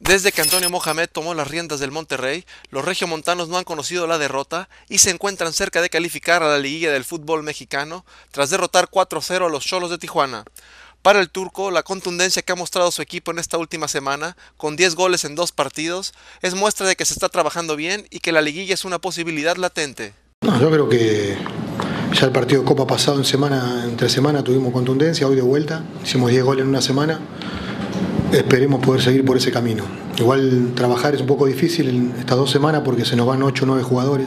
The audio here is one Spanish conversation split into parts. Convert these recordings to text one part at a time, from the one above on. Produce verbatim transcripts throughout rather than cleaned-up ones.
Desde que Antonio Mohamed tomó las riendas del Monterrey, los regiomontanos no han conocido la derrota y se encuentran cerca de calificar a la liguilla del fútbol mexicano tras derrotar cuatro cero a los Xolos de Tijuana. Para el turco, la contundencia que ha mostrado su equipo en esta última semana, con diez goles en dos partidos, es muestra de que se está trabajando bien y que la liguilla es una posibilidad latente. No, yo creo que ya el partido de Copa pasado en semana, entre semana tuvimos contundencia, hoy de vuelta, hicimos diez goles en una semana. Esperemos poder seguir por ese camino. Igual trabajar es un poco difícil en estas dos semanas porque se nos van ocho o nueve jugadores.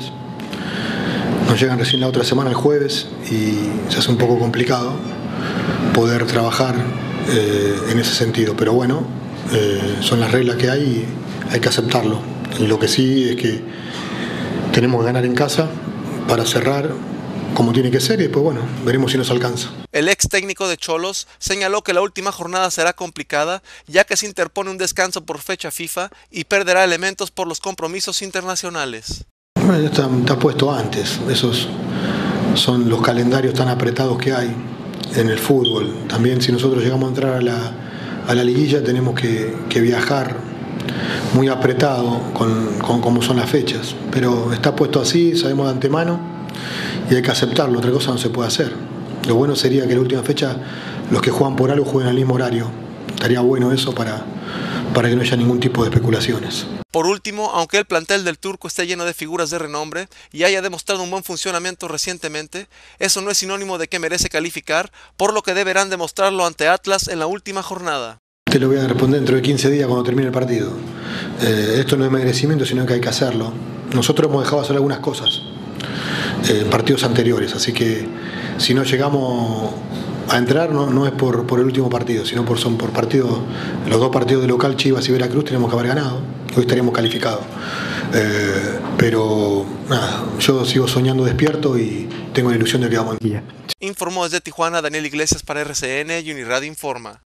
Nos llegan recién la otra semana el jueves y se hace un poco complicado poder trabajar eh, en ese sentido. Pero bueno, eh, son las reglas que hay y hay que aceptarlo. Y lo que sí es que tenemos que ganar en casa para cerrar como tiene que ser y después, bueno, veremos si nos alcanza. El ex técnico de Xolos señaló que la última jornada será complicada, ya que se interpone un descanso por fecha FIFA y perderá elementos por los compromisos internacionales. Bueno, ya está, está puesto antes, esos son los calendarios tan apretados que hay en el fútbol. También si nosotros llegamos a entrar a la, a la liguilla tenemos que, que viajar muy apretado con, con cómo son las fechas, pero está puesto así, sabemos de antemano y hay que aceptarlo, otra cosa no se puede hacer. Lo bueno sería que en la última fecha los que juegan por algo jueguen al mismo horario. Estaría bueno eso para, para que no haya ningún tipo de especulaciones. Por último, aunque el plantel del turco esté lleno de figuras de renombre y haya demostrado un buen funcionamiento recientemente, eso no es sinónimo de que merece calificar, por lo que deberán demostrarlo ante Atlas en la última jornada. Te lo voy a responder dentro de quince días cuando termine el partido. Eh, esto no es merecimiento, sino que hay que hacerlo. Nosotros hemos dejado hacer algunas cosas en partidos anteriores, así que si no llegamos a entrar no, no es por, por el último partido, sino por, son por partidos, los dos partidos de local, Chivas y Veracruz, tenemos que haber ganado, hoy estaríamos calificados. Eh, pero nada, yo sigo soñando despierto y tengo la ilusión de que vamos en guía. Informó desde Tijuana Daniel Iglesias para R C N y Uniradio Informa.